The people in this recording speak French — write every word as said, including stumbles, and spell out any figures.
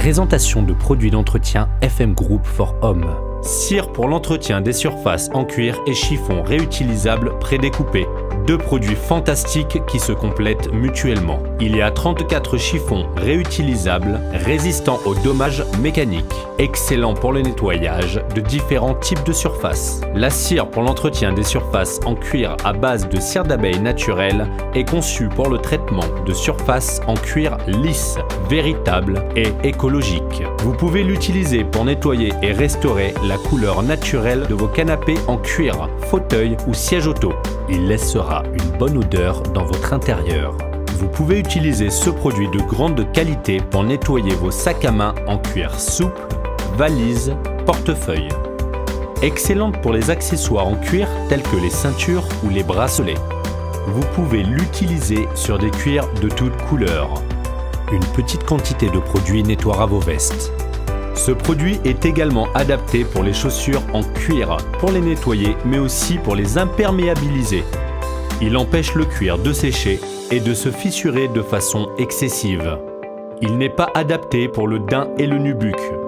Présentation de produits d'entretien F M Group for Home. Cire pour l'entretien des surfaces en cuir et chiffon réutilisable prédécoupé. Deux produits fantastiques qui se complètent mutuellement. Il y a trente-quatre chiffons réutilisables, résistants aux dommages mécaniques, excellents pour le nettoyage de différents types de surfaces. La cire pour l'entretien des surfaces en cuir à base de cire d'abeille naturelle est conçue pour le traitement de surfaces en cuir lisse, véritable et écologique. Vous pouvez l'utiliser pour nettoyer et restaurer la couleur naturelle de vos canapés en cuir, fauteuils ou sièges auto. Il laissera une bonne odeur dans votre intérieur. Vous pouvez utiliser ce produit de grande qualité pour nettoyer vos sacs à main en cuir souple, valises, portefeuille. Excellente pour les accessoires en cuir tels que les ceintures ou les bracelets. Vous pouvez l'utiliser sur des cuirs de toutes couleurs. Une petite quantité de produit nettoiera vos vestes. Ce produit est également adapté pour les chaussures en cuir, pour les nettoyer mais aussi pour les imperméabiliser. Il empêche le cuir de sécher et de se fissurer de façon excessive. Il n'est pas adapté pour le daim et le nubuck.